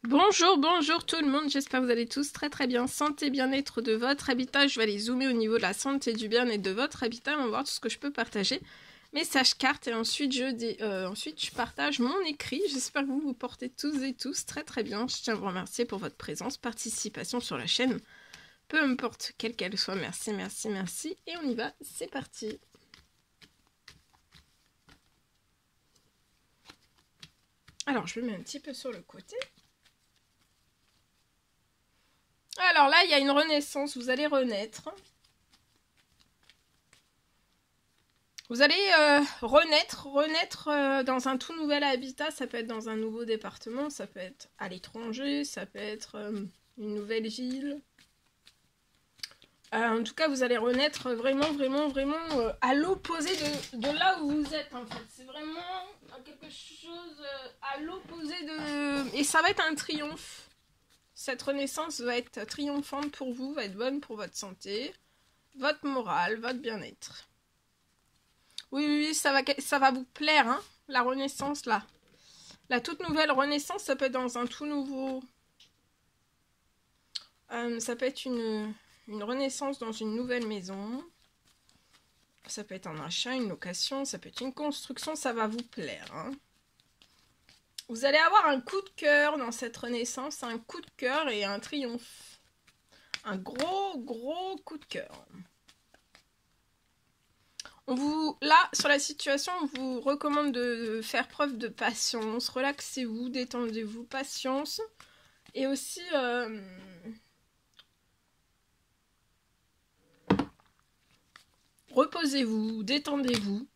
Bonjour, bonjour tout le monde, j'espère que vous allez tous très très bien. Santé, bien-être de votre habitat, je vais aller zoomer au niveau de la santé du bien-être de votre habitat, on va voir tout ce que je peux partager. Message carte et ensuite je partage mon écrit. J'espère que vous vous portez tous et tous très très bien. Je tiens à vous remercier pour votre présence, participation sur la chaîne. Peu importe quelle qu'elle soit, merci, merci, merci. Et on y va, c'est parti. Alors je me mets un petit peu sur le côté. Alors là, il y a une renaissance, vous allez renaître. Vous allez renaître dans un tout nouvel habitat. Ça peut être dans un nouveau département, ça peut être à l'étranger, ça peut être une nouvelle ville. En tout cas, vous allez renaître vraiment à l'opposé de là où vous êtes, en fait. C'est vraiment quelque chose à l'opposé de... Et ça va être un triomphe. Cette renaissance va être triomphante pour vous, va être bonne pour votre santé, votre morale, votre bien-être. Oui, ça va vous plaire, hein, la renaissance, là. La toute nouvelle renaissance, ça peut être dans un tout nouveau... ça peut être une renaissance dans une nouvelle maison. Ça peut être un achat, une location, ça peut être une construction, ça va vous plaire, hein. Vous allez avoir un coup de cœur dans cette renaissance, un coup de cœur et un triomphe. Un gros coup de cœur. Là, sur la situation, on vous recommande de faire preuve de patience. Relaxez-vous, détendez-vous, patience. Et aussi, reposez-vous, détendez-vous.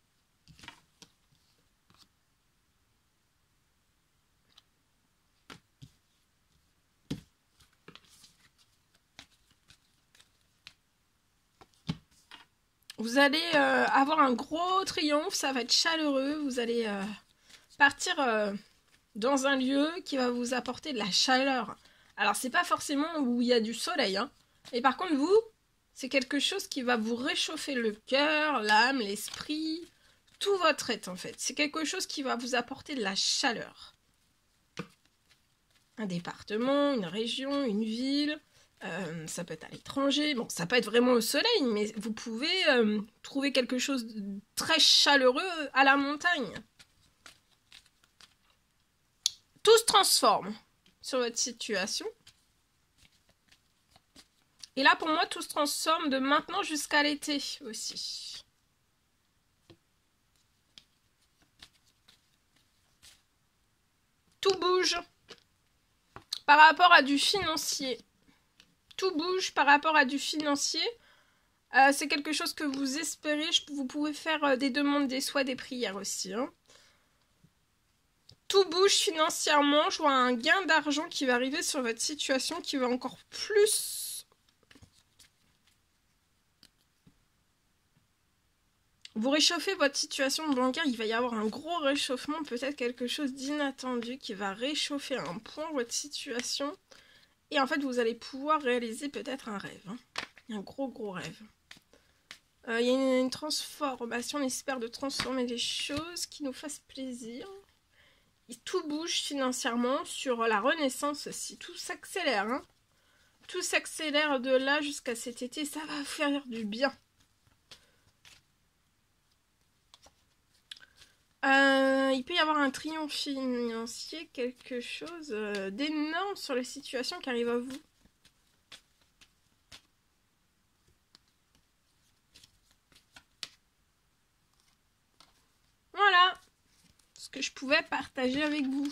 Vous allez avoir un gros triomphe, ça va être chaleureux. Vous allez partir dans un lieu qui va vous apporter de la chaleur. Alors, c'est pas forcément où il y a du soleil, hein. Et par contre, vous, c'est quelque chose qui va vous réchauffer le cœur, l'âme, l'esprit, tout votre être, en fait. C'est quelque chose qui va vous apporter de la chaleur. Un département, une région, une ville... ça peut être à l'étranger, bon, ça peut être vraiment au soleil, mais vous pouvez trouver quelque chose de très chaleureux à la montagne. Tout se transforme sur votre situation. Et là, pour moi, tout se transforme de maintenant jusqu'à l'été aussi. Tout bouge par rapport à du financier. Tout bouge par rapport à du financier. C'est quelque chose que vous espérez. Vous pouvez faire des demandes, des souhaits, des prières aussi, hein. Tout bouge financièrement. Je vois un gain d'argent qui va arriver sur votre situation, qui va encore plus vous réchauffer votre situation bancaire. Il va y avoir un gros réchauffement, peut-être quelque chose d'inattendu qui va réchauffer à un point votre situation. Et en fait, vous allez pouvoir réaliser peut-être un rêve, hein. Un gros rêve. Il y a une transformation, on espère de transformer les choses qui nous fassent plaisir. Et tout bouge financièrement sur la renaissance aussi. Tout s'accélère, hein. Tout s'accélère de là jusqu'à cet été. Ça va faire du bien. Il peut y avoir un triomphe financier, quelque chose d'énorme sur la situation qui arrive à vous. Voilà ce que je pouvais partager avec vous.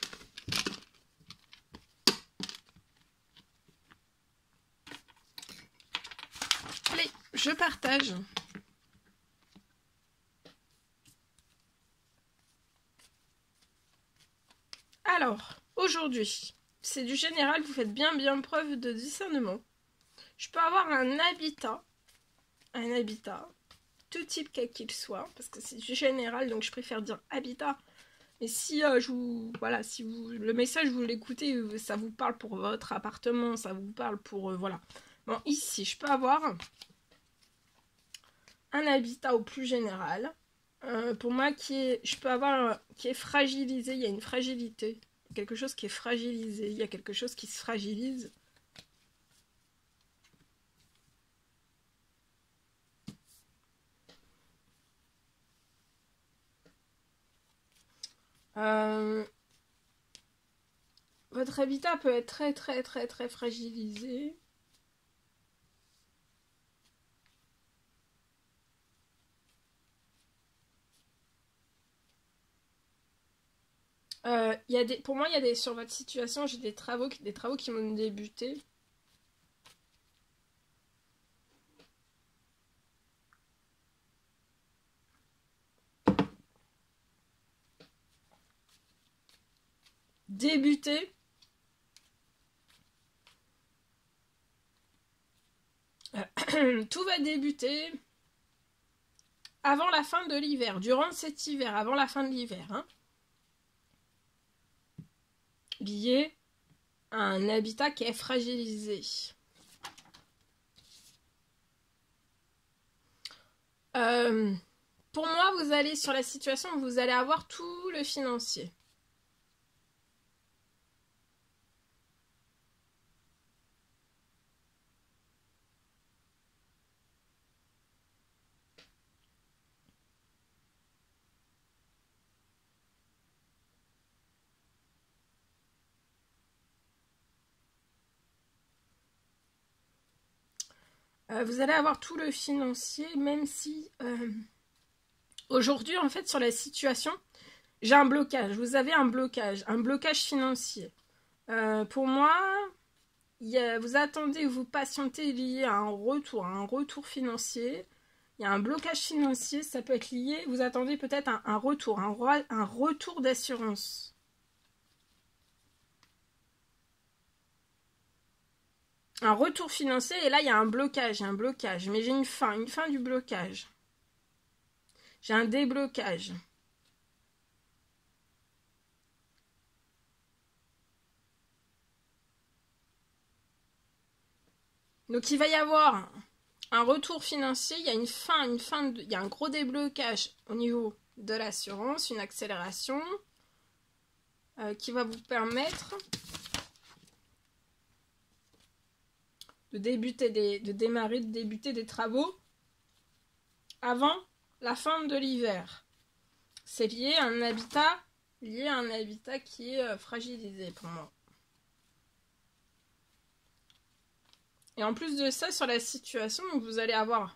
Allez, je partage. Alors, aujourd'hui, c'est du général, vous faites bien preuve de discernement. Je peux avoir un habitat, tout type quel qu'il soit, parce que c'est du général, donc je préfère dire habitat. Mais si si le message vous l'écoutez, ça vous parle pour votre appartement, ça vous parle pour voilà. Bon, ici, je peux avoir un habitat au plus général. Pour moi, qui est fragilisé, il y a une fragilité quelque chose qui est fragilisé. Il y a quelque chose qui se fragilise. Votre habitat peut être très fragilisé. Pour moi, il y a sur votre situation, j'ai des travaux qui vont débuter. Tout va débuter avant la fin de l'hiver, durant cet hiver, avant la fin de l'hiver. Hein. Lié à un habitat qui est fragilisé. Pour moi, vous allez sur la situation où vous allez avoir tout le financier. Vous allez avoir tout le financier, même si aujourd'hui, en fait, sur la situation, j'ai un blocage. Vous avez un blocage financier. Pour moi, vous attendez, vous patientez lié à un retour financier. Il y a un blocage financier, ça peut être lié, vous attendez peut-être un retour d'assurance. Un retour financier, et là il y a un blocage, mais j'ai une fin du blocage. J'ai un déblocage. Donc il va y avoir un retour financier, il y a il y a un gros déblocage au niveau de l'assurance, une accélération qui va vous permettre de débuter des travaux avant la fin de l'hiver. C'est lié à un habitat qui est fragilisé pour moi. Et en plus de ça, sur la situation, vous allez avoir...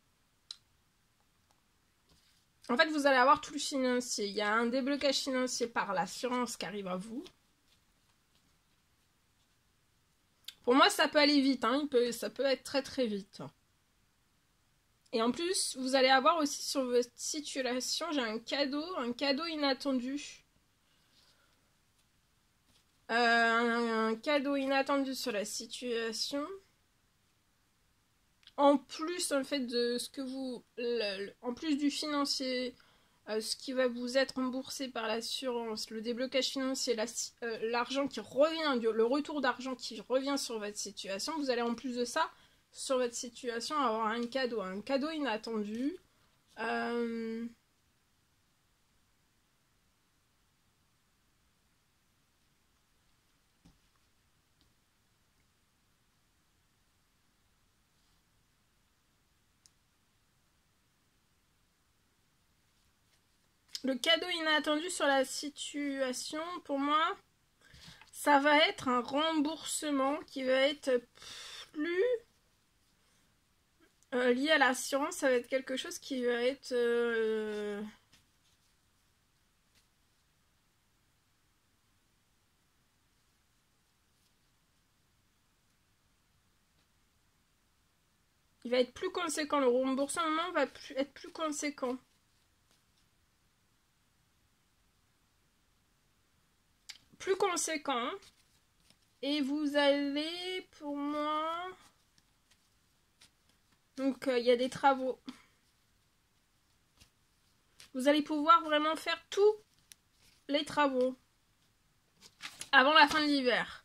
En fait, vous allez avoir tout le financier. Il y a un déblocage financier par l'assurance qui arrive à vous. Pour moi, ça peut aller vite. Hein. Ça peut être très vite. Et en plus, vous allez avoir aussi sur votre situation, j'ai un cadeau inattendu. Un cadeau inattendu sur la situation. En plus, en fait, de ce que vous... en plus du financier, ce qui va vous être remboursé par l'assurance, le déblocage financier, l'argent qui revient, le retour d'argent qui revient sur votre situation, vous allez en plus de ça, sur votre situation, avoir un cadeau inattendu. Le cadeau inattendu sur la situation, pour moi, ça va être un remboursement qui va être plus lié à l'assurance. Ça va être quelque chose qui va être... il va être plus conséquent. Le remboursement va être plus conséquent. Plus conséquent. Et vous allez, pour moi... Donc, il y a des travaux. Vous allez pouvoir vraiment faire tous les travaux avant la fin de l'hiver.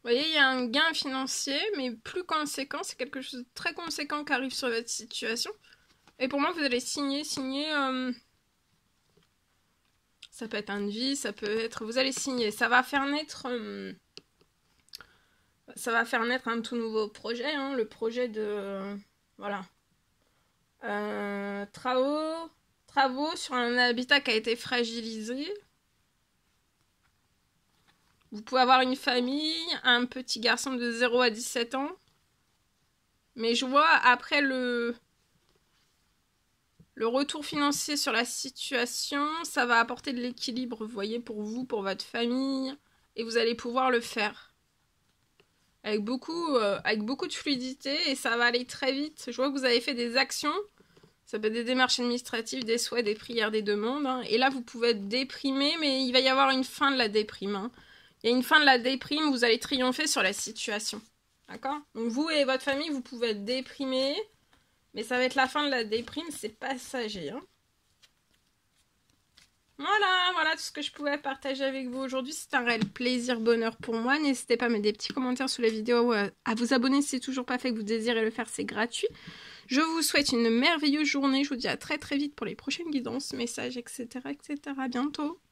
voyez, il y a un gain financier, mais plus conséquent. C'est quelque chose de très conséquent qui arrive sur votre situation. Et pour moi, vous allez signer. Ça peut être un devis, ça peut être... Vous allez signer. Ça va faire naître un tout nouveau projet. Hein, le projet de... Voilà. Travaux sur un habitat qui a été fragilisé. Vous pouvez avoir une famille, un petit garçon de 0 à 17 ans. Mais je vois après le retour financier sur la situation, ça va apporter de l'équilibre, vous voyez, pour vous, pour votre famille. Et vous allez pouvoir le faire. Avec beaucoup de fluidité et ça va aller très vite. Je vois que vous avez fait des actions. Ça peut être des démarches administratives, des souhaits, des prières, des demandes. Hein. Et là, vous pouvez être déprimé, mais il va y avoir une fin de la déprime. Hein. Il y a une fin de la déprime, vous allez triompher sur la situation. D'accord? Donc vous et votre famille, vous pouvez être déprimés, mais ça va être la fin de la déprime, c'est passager. Hein. Voilà tout ce que je pouvais partager avec vous aujourd'hui. C'est un réel plaisir, bonheur pour moi. N'hésitez pas à mettre des petits commentaires sous la vidéo, à vous abonner si c'est toujours pas fait, que vous désirez le faire, c'est gratuit. Je vous souhaite une merveilleuse journée. Je vous dis à très très vite pour les prochaines guidances, messages, etc. À bientôt.